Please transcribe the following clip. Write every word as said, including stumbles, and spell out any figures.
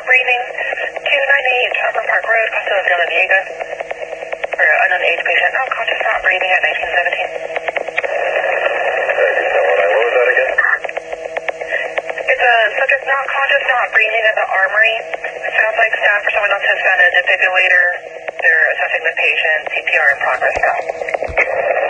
not breathing. two ninety-eight Upper Park Road, Costello San Diego. For an unknown age patient, unconscious, not breathing at nineteen seventeen. What was that again? It's a subject not conscious, not breathing at the Armory. It sounds like staff or someone else has found a defibrillator. They're assessing the patient, C P R in progress now.